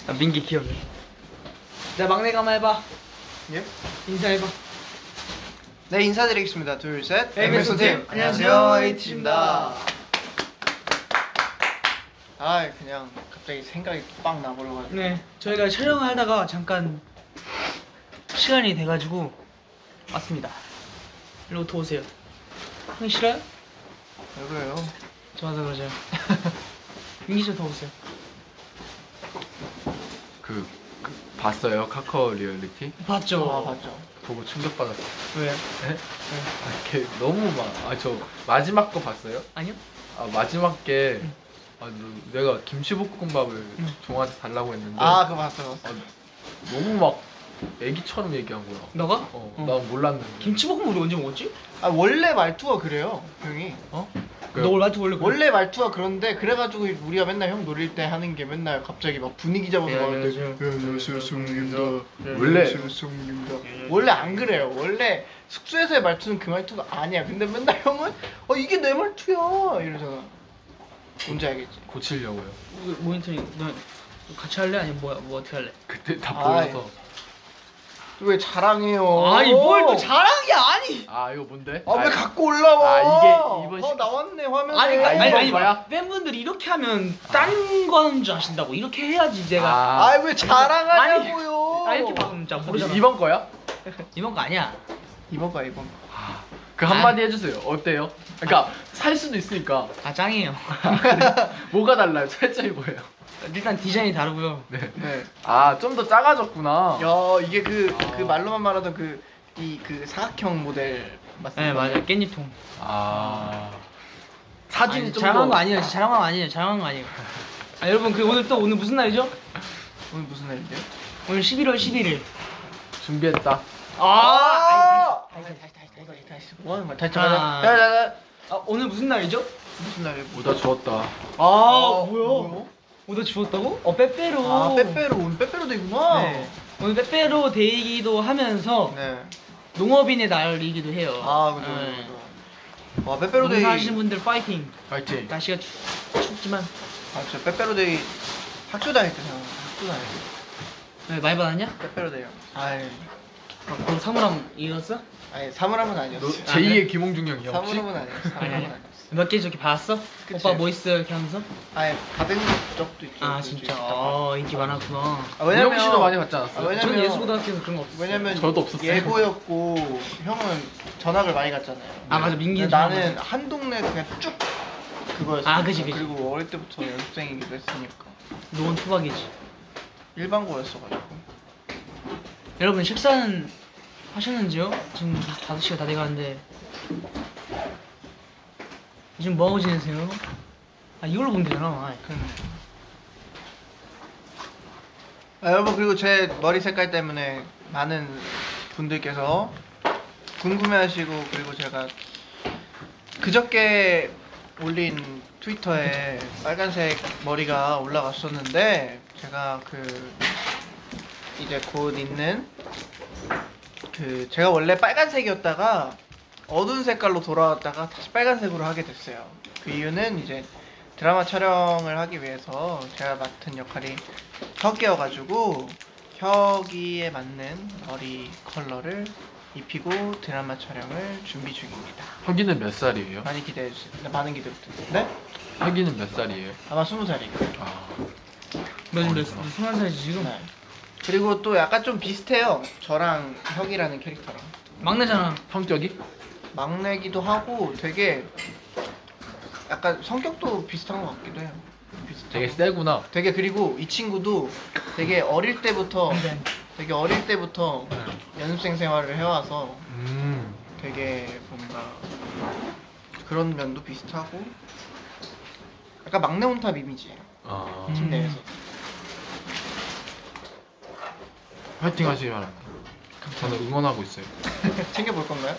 아, 민기 귀엽네. 자, 막내가 한번 해봐. 예? 인사해봐. 네, 인사드리겠습니다. 둘, 셋. MSO 팀. 안녕하세요, 에이티즈입니다. 아, 그냥 갑자기 생각이 빵 나버려가지고. 네, 저희가 촬영을 하다가 잠깐 시간이 돼가지고 왔습니다. 일로 더 오세요. 형이 싫어요? 왜 그래요? 좋아서 그러죠. 민기 좀 더 오세요. 봤어요? 카카오 리얼리티? 봤죠? 아, 맞죠. 보고 충격받았어요. 왜요? 네? 아, 걔 너무 저 마지막 거 봤어요? 아니요? 아, 마지막 게 내가 김치볶음밥을 종아한테 달라고 했는데 아, 그거 봤어요. 너무 막 애기처럼 얘기한 거야. 너가? 난 몰랐는데. 김치볶음 우리 언제 먹었지? 아, 원래 말투가 그래요, 형이. 너 말투 원래 말투가 그런데 그래가지고 우리가 맨날 형 노릴 때 하는 게 맨날 갑자기 막 분위기 잡아서 막 안녕하세요 성님입니다. 원래 원래 안 그래요. 원래 숙소에서의 말투는 그 말투가 아니야. 근데 맨날 형은 이게 내 말투야 이러잖아. 뭔지 알겠지? 고치려고요. 모니터링 너 같이 할래? 아니면 뭐 어떻게 할래? 그때 다 아이. 보여서. 왜 자랑해요? 아니 뭘 또 자랑이야 아니! 아, 이거 뭔데? 왜 갖고 올라와? 이게 이번 나왔네 화면에. 아니 거야? 팬분들이 이렇게 하면 딴 거 하는 줄 아신다고. 이렇게 해야지 내가. 왜 자랑하냐고요? 이렇게 봐도 진짜 모르잖아. 이번 거야? 이번 거 아니야. 이번 거. 그 한마디 해주세요. 어때요? 그러니까 살 수도 있으니까. 짱이에요. 뭐가 달라요? 차이점이 뭐예요? 일단 디자인이 다르고요. 네. 네. 좀 더 작아졌구나. 야, 이게 그 말로만 말하던 그 사각형 모델 맞습니까? 네 맞아요. 깻잎통. 사진이 아니, 좀 자랑한 더. 거 아니에요. 자랑한 거 아니에요. 여러분 오늘 무슨 날이죠? 오늘 무슨 날인데요? 오늘 11월 11일. 준비했다. 다시 뭐 하는 거야? 다시 아. 가자. 오늘 무슨 날이죠? 무슨 날이에요? 오다 주웠다. 뭐야? 오늘 주웠다고? 빼빼로. 빼빼로. 오늘 빼빼로 데이구나. 네. 오늘 빼빼로 데이기도 하면서 네. 농업인의 날이기도 해요. 그죠. 네. 와, 빼빼로 데이. 농사하시는 분들 파이팅. 파이팅. 날씨가 춥지만. 진짜 빼빼로 데이 학교 다닐 때 생각나. 학교 다닐 때. 네, 많이 받았냐? 빼빼로 데이요. 너 사물함 이었어? 사물함은 아니었어. 제2의 김홍중 형이야 혹시? 사물함은 아니었어. 아니었어. 몇 개 저렇게 받았어? 그치. 오빠 뭐 있어 이렇게 하면서? 받은 적도 있죠. 진짜. 인기 많았구나. 왜냐면 우영 씨도 많이 받지 않았어요? 왜냐면- 저는 예수고등학교에서 그런 거 없었어요. 왜냐면 저도 없었어요. 예고였고 형은 전학을 많이 갔잖아요. 맞아. 민기는 나는 한 동네 그냥 쭉 그거였어. 그치. 그리고 어릴 때부터 연습생이기도 했으니까 노원 투박이지. 일반고였어가지고. 여러분 식사는 하셨는지요? 지금 5시가 다 돼가는데 요즘 뭐하고 지내세요? 이걸로 보면 되잖아. 여러분, 그리고 제 머리 색깔 때문에 많은 분들께서 궁금해하시고, 그리고 제가 그저께 올린 트위터에 빨간색 머리가 올라갔었는데 제가 이제 곧 있는 제가 원래 빨간색이었다가 어두운 색깔로 돌아왔다가 다시 빨간색으로 하게 됐어요. 그 이유는 이제 드라마 촬영을 하기 위해서 제가 맡은 역할이 혁이어가지고 혁이에 맞는 머리 컬러를 입히고 드라마 촬영을 준비 중입니다. 혁이는 몇 살이에요? 많이 기대해주세요. 많은 기대 부탁드립니다. 네? 혁이는 몇 살이에요? 아마 20살이에요. 너 지금 21살이지 지금? 네. 그리고 또 약간 좀 비슷해요. 저랑 혁이라는 캐릭터랑. 막내잖아. 성격이? 막내기도 하고 되게 약간 성격도 비슷한 것 같기도 해요. 되게 세구나. 되게 그리고 이 친구도 되게 어릴 때부터 연습생 생활을 해와서 되게 뭔가 그런 면도 비슷하고 약간 막내 혼탑 이미지예요. 팀 내에서. 파이팅 하시기 바랍니다. 저는 응원하고 있어요. 챙겨볼 건가요?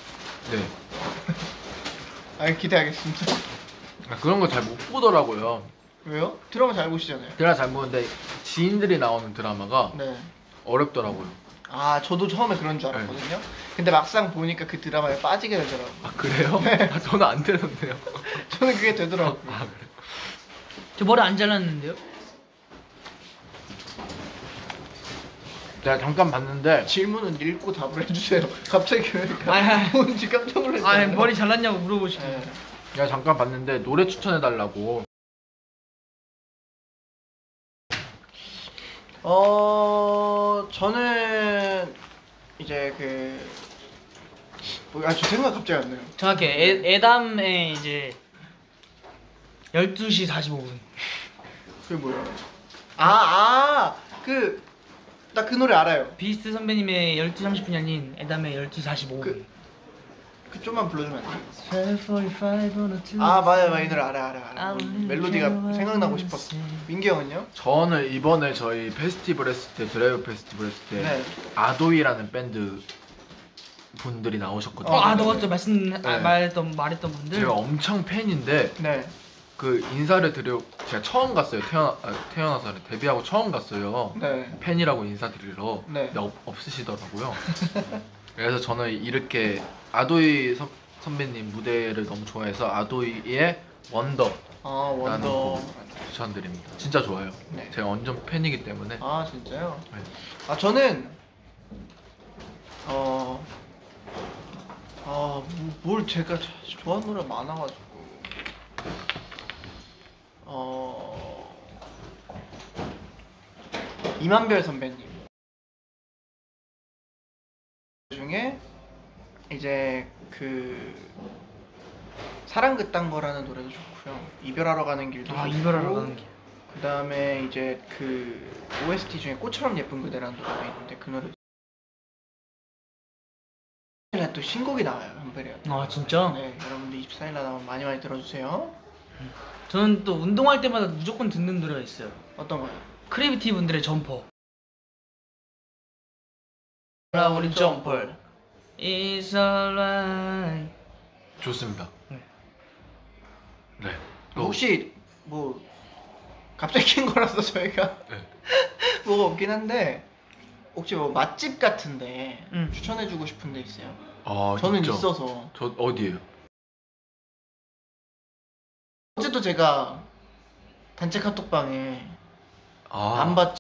네. 기대하겠습니다. 그런 거 잘 못 보더라고요. 왜요? 드라마 잘 보시잖아요. 드라마 잘 보는데 지인들이 나오는 드라마가 네. 어렵더라고요. 저도 처음에 그런 줄 알았거든요. 근데 막상 보니까 그 드라마에 빠지게 되더라고요. 그래요? 저는 안 되던데요. 저는 그게 되더라고요. 그래요? 저 머리 안 잘랐는데요? 내가 잠깐 봤는데 질문은 읽고 답을 해주세요. 갑자기 왜 아니, 뭔지 깜짝 놀랐어요. 아니 머리 잘랐냐고 물어보시고. 네. 내가 잠깐 봤는데 노래 추천해달라고. 저는 이제 저 생각 갑자기 안 나요. 정확히 애담의 이제 12시 45분. 그게 뭐예요? 나 그 노래 알아요. 비스트 선배님의 12시 30분이 아닌 애담의 12시 45분. 그 좀만 불러주면 안 돼요? 12:45 맞아 이 노래 알아. 멜로디가 생각나고 싶었어. 민기 형은요? 저는 이번에 저희 페스티벌 했을 때, 드라이브 페스티벌 했을 때 네. 아도이라는 밴드 분들이 나오셨거든요. 너가 좀 말했던 분들. 제가 엄청 팬인데 네. 그 인사를 제가 처음 갔어요. 태어나서 데뷔하고 처음 갔어요. 네. 팬이라고 인사드리러. 네. 근데 없으시더라고요. 그래서 저는 이렇게 아도이 선배님 무대를 너무 좋아해서 아도이의 원더 원더. 추천드립니다. 진짜 좋아요. 네. 제가 완전 팬이기 때문에. 진짜요? 네. 저는 뭘 제가 좋아하는 노래 많아가지고 이만별 선배님 중에 이제 사랑 그딴 거라는 노래도 좋고요. 이별하러 가는 길도 좋고. 이별하러 가는 길. 그 다음에 이제 OST 중에 꽃처럼 예쁜 그대라는 노래가 있는데 그 노래 또 신곡이 나와요. 현별이. 진짜? 네, 여러분들 24일날 나오면 많이 들어주세요. 저는 또 운동할 때마다 무조건 듣는 노래가 있어요. 어떤 거요? 크래비티 분들의 점퍼. 우리 점퍼. It's alright. 좋습니다. 네. 네. 혹시 갑자기 킨 거라서 저희가 네. 뭐가 없긴 한데 혹시 맛집 같은데 응. 추천해주고 싶은 데 있어요? 저는 있죠. 있어서. 저 어디에요? 어제도 제가 단체 카톡방에 안 봤죠?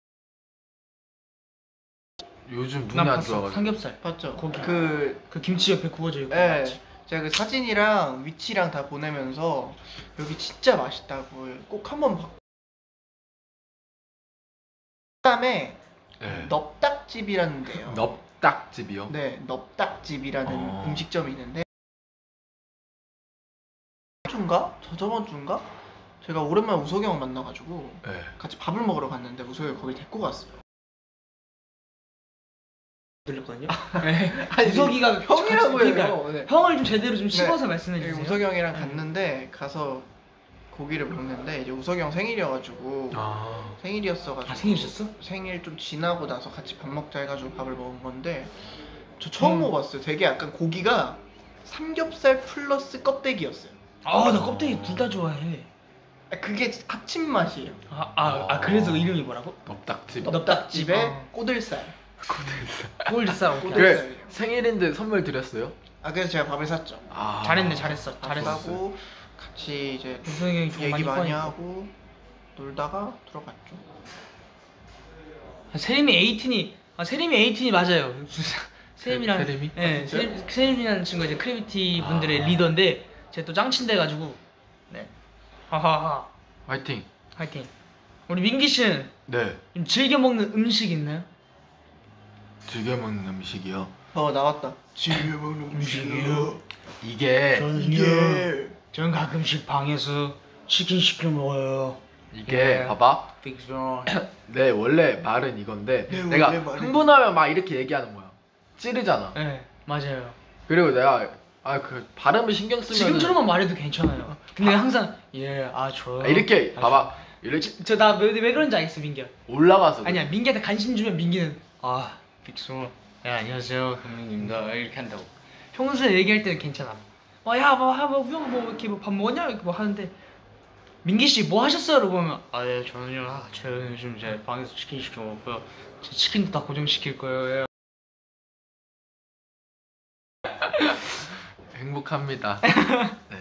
요즘 눈이 난 안 봤어. 좋아가지고. 삼겹살. 봤죠? 고기. 그 김치 옆에 구워져 있고. 네, 맞지? 제가 사진이랑 위치랑 다 보내면서 여기 진짜 맛있다고 꼭 한번 봐. 그다음에 네. 넙닭집이라는 데요. 넙닭집이요? 네, 넙닭집이라는 음식점이 있는데 저번 주인가? 제가 오랜만에 우석이 형 만나가지고 네. 같이 밥을 먹으러 갔는데 우석이 형이 거기 데리고 갔어요. 들렸거든요. 아니, 우석이가 형이라고 그러니까 해요. 네. 형을 좀 제대로 좀 네. 씹어서 말씀해 주세요. 우석이 형이랑 갔는데 가서 고기를 먹는데 이제 우석이 형 생일이어가지고 생일이었어가지고 생일이셨어? 생일 좀 지나고 나서 같이 밥 먹자 해가지고 밥을 먹은 건데 저 처음 먹어봤어요. 되게 약간 고기가 삼겹살 플러스 껍데기였어요. 나 껍데기 둘 다 좋아해. 그게 합친 맛이에요. 그래서 이름이 뭐라고? 넙닭집. 넙닭집에 꼬들살. 꼴리싸. 오케이. 그래. 생일인데 선물 드렸어요? 그래서 제가 밥을 샀죠. 잘했어. 하고 같이 이제 우석이 형이 좀 얘기 많이 이뻐하니까. 하고 놀다가 들어갔죠. 세림이 18이 맞아요. 세림이랑 세림이? 네, 진짜요? 세림이라는 친구가 이제 크래비티 분들의 리더인데 제가 또 짱친 돼가지고 네. 하하하. 화이팅. 화이팅. 우리 민기 씨는 네. 좀 즐겨 먹는 음식 있나요? 즐겨 먹는 음식이요. 나왔다. 즐겨 먹는 음식이요. 이게 저는 가끔씩 방에서 치킨 시켜 먹어요. 이게 봐봐. 픽션. 네, 원래 말은 이건데 네, 내가 원래 말은 흥분하면 막 이렇게 얘기하는 거야. 찌르잖아. 네, 맞아요. 그리고 내가 그 발음을 신경 쓰면 지금처럼만 말해도 괜찮아요. 근데 항상 좋아요. 이렇게 봐봐. 이렇게 나 왜 그런지 알겠어, 민기야. 올라가서 아니야, 민기한테 관심 주면 민기는 빅소. 안녕하세요, 금민입니다. 이렇게 한다고. 평소에 얘기할 때는 괜찮아. 형 이렇게 밥 먹었냐? 이렇게 하는데 민기 씨 뭐 하셨어요? 라고 하면 예, 저는요. 제가 요즘 제 방에서 치킨 시켜 먹고요. 제 치킨도 다 고정시킬 거예요. 행복합니다. 네.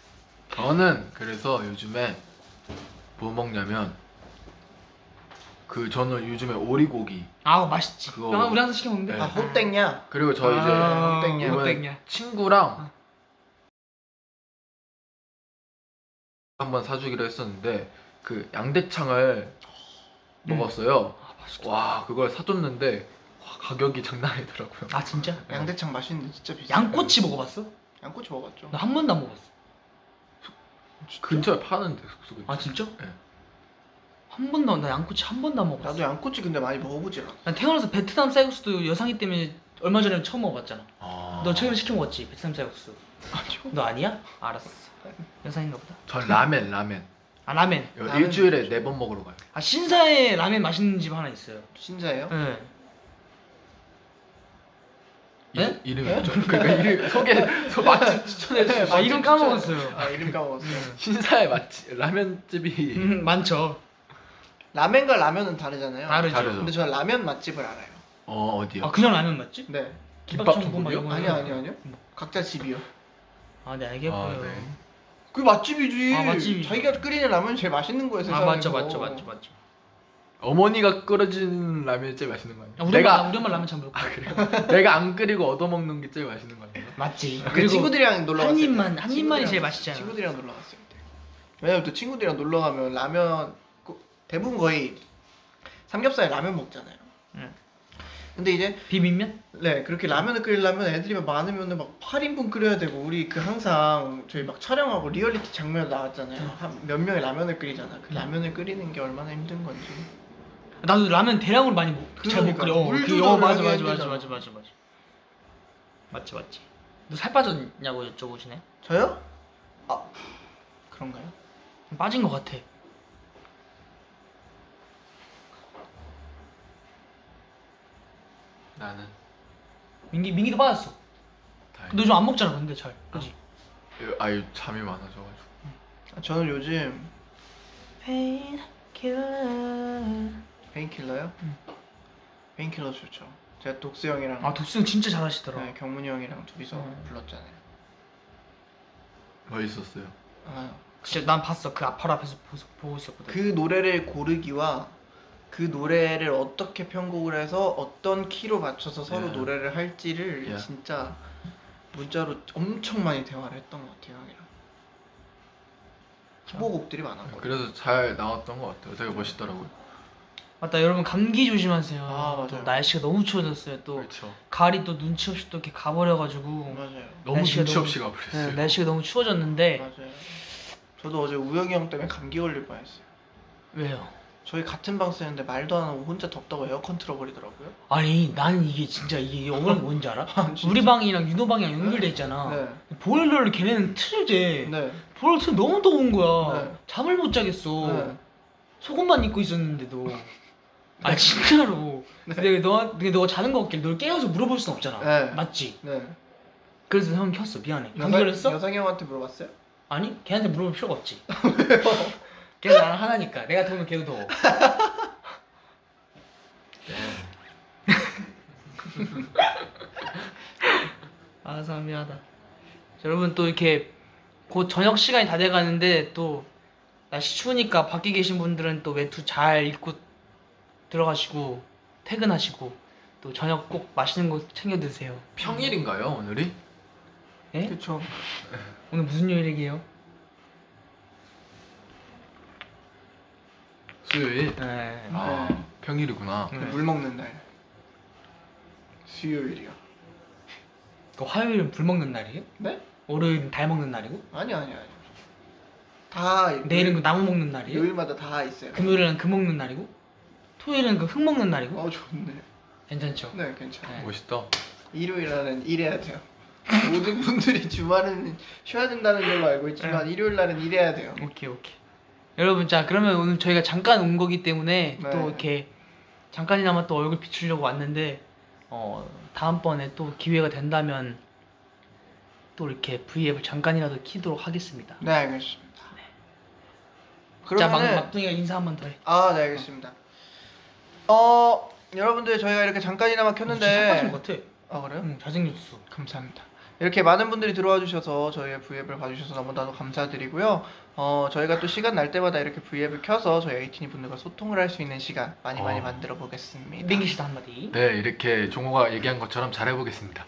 저는 그래서 요즘에 뭐 먹냐면 그 저는 요즘에 오리고기. 아 맛있지. 그거- 우리 항상 시켜 먹는데. 네. 아 호땡냐? 그리고 저 이제 헛땡이야. 이번에 헛땡이야. 친구랑 한번 사주기로 했었는데 그 양대창을 먹었어요. 아 맛있다. 와 그걸 사줬는데 와, 가격이 장난 아니더라고요. 아 진짜? 양대창 맛있는데 진짜 비싸. 양꼬치 먹어봤어? 양꼬치 먹었죠. 나 한 번도 안 먹어봤어. 근처에 파는데 숙소 근처. 아 진짜? 네. 한 번도 나 양꼬치 한 번도 안 먹어봤어. 나도 양꼬치 근데 많이 먹어보질 않아. 난 태어나서 베트남 쌀국수도 여상이 때문에 얼마 전에 처음 먹어봤잖아. 아... 너 최근에 시켜 먹었지 베트남 쌀국수. 아니요. 너 아니야? 알았어. 여상인가 보다. 전 라멘. 아 라멘. 라멘 일주일에 4번 먹으러 가요. 아 신사에 라멘 맛있는 집 하나 있어요. 진짜예요? 네. 네? 이름이 네? 뭐죠? 그러니까 이름 맛집 추천해 주세요. 아 이름 까먹었어요. 아 이름 까먹었어요. 신사의 맛집 라면집이 많죠. 라멘과 라면은 다르잖아요. 다르죠. 근데 저는 라면 맛집을 알아요. 어디요? 아 그냥 라면 맞지? 네. 김밥 천국은 막 천국이요? 이런 거 아니요. 뭐. 각자 집이요. 아 네 알겠고요. 아, 네. 그게 맛집이지. 아, 맛집이죠. 자기가 끓이는 라면이 제일 맛있는 거예요. 아 세상에서. 맞죠. 어머니가 끓여준 라면이 제일 맛있는 거 아니에요? 아, 우리 엄마 라면 참 먹고. 아 그래요? 내가 안 끓이고 얻어먹는 게 제일 맛있는 거 아니에요? 맞지. 그 친구들이랑 놀러 갔을 때. 한 입만이 제일 맛있잖아. 친구들이랑 놀러 갔을 때. 왜냐면 또 친구들이랑 놀러 가면 라면 대부분 거의 삼겹살에 라면 먹잖아요. 응. 근데 이제 비빔면? 네 그렇게 라면을 끓이려면 애들이 막 많으면은 막 8인분 끓여야 되고 우리 그 항상 저희 막 촬영하고 리얼리티 장면 나왔잖아요. 한 몇 명의 라면을 끓이잖아. 그 라면을 끓이는 게 얼마나 힘든 건지. 나도 라면 대량으로 많이 잘 못 그러니까, 끓여. 물 그 조절을 맞아. 하기 힘들잖아. 맞지. 너 살 빠졌냐고 여쭤보시네. 저요? 아 그런가요? 빠진 것 같아. 나는 민기도 빠졌어. 너 다행히 요즘 안 먹잖아 근데 잘. 그지? 아유 잠이 많아져가지고 저는 요즘 페인킬러. 페인킬러요? 페인킬러 좋죠. 제가 독수 형이랑 아 독수는 진짜 잘하시더라. 네, 경문이 형이랑 둘이서 불렀잖아요. 멋있었어요. 아, 진짜 난 봤어. 그 바로 앞에서 보고 있었거든. 그 노래를 고르기와 그 노래를 어떻게 편곡을 해서 어떤 키로 맞춰서 서로 예. 노래를 할지를 예. 진짜 문자로 엄청 많이 대화를 했던 것 같아요 형이랑. 후보곡들이 많았거든요. 그래서 잘 나왔던 것 같아요. 되게 멋있더라고요. 맞다 여러분 감기 조심하세요. 아, 맞아요. 또 날씨가 너무 추워졌어요. 또 그렇죠. 가을이 또 눈치 없이 또 이렇게 가버려가지고 맞아요. 너무 날씨가 눈치 너무- 없이 가버렸어요. 네, 날씨가 너무 추워졌는데 맞아요. 저도 어제 우영이 형 때문에 감기 걸릴 뻔했어요. 왜요? 저희 같은 방 쓰는데 말도 안 하고 혼자 덥다고 에어컨 틀어버리더라고요. 아니 나는 이게 진짜 이게 억울한 게 뭔지 알아? 아, 진짜? 우리 방이랑 윤호 방이랑 연결돼 있잖아. 네. 보일러를 걔네는 틀재. 네. 보일러 틀 너무 더운 거야. 네. 잠을 못 자겠어. 네. 속옷만 입고 있었는데도. 아 진짜로. 네. 근데 너가 자는 거 같길래 널 깨워서 물어볼 순 없잖아. 네. 맞지? 네. 그래서 형 켰어. 미안해. 감기 걸렸어? 여상이 형한테 물어봤어요? 아니 걔한테 물어볼 필요가 없지. 걔가 나랑 하나니까. 내가 더우면 걔도 더워. 아 미안하다. 여러분 또 이렇게 곧 저녁 시간이 다 돼가는데 또 날씨 추우니까 밖에 계신 분들은 또 외투 잘 입고 들어가시고 퇴근하시고 또 저녁 꼭 맛있는 거 챙겨 드세요. 평일인가요 오늘이? 예? 그쵸. 오늘 무슨 요일이게요? 수요일? 네. 아 평일이구나. 네. 물 먹는 날. 수요일이요. 그 화요일은 불 먹는 날이에요? 네? 월요일은 달 먹는 날이고? 아니. 다 내일은 그 나무 먹는 날이에요? 요일마다 다 있어요. 금요일은 그 먹는 날이고? 토요일은 그 흙 먹는 날이고? 좋네. 괜찮죠? 네, 괜찮아요. 네. 멋있다. 일요일날은 일해야 돼요. 모든 분들이 주말은 쉬어야 된다는 걸로 알고 있지만 일요일날은 일해야 돼요. 오케이. 여러분 자 그러면 오늘 저희가 잠깐 온 거기 때문에 네. 또 이렇게 잠깐이나마 또 얼굴 비추려고 왔는데 다음번에 또 기회가 된다면 또 이렇게 V앱을 잠깐이라도 키도록 하겠습니다. 네, 알겠습니다. 자 그러면은 막둥이가 인사 한 번 더 해. 아, 네, 알겠습니다. 여러분들 저희가 이렇게 잠깐이나마 진짜 살 켰는데 빠진 것 같아. 아, 그래요? 응 잘생겼어. 감사합니다. 이렇게 많은 분들이 들어와 주셔서 저희의 V앱을 봐주셔서 너무나도 감사드리고요. 저희가 또 시간 날 때마다 이렇게 V앱을 켜서 저희 에이티니 분들과 소통을 할 수 있는 시간 많이 만들어 보겠습니다. 민기 씨도 한마디. 네, 이렇게 종호가 얘기한 것처럼 잘해보겠습니다.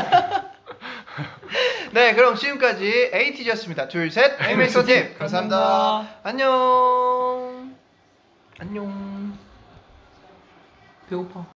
네, 그럼 지금까지 에이티즈였습니다. 둘, 셋, 에이맥서팀 감사합니다. 안녕. 안녕. 배고파.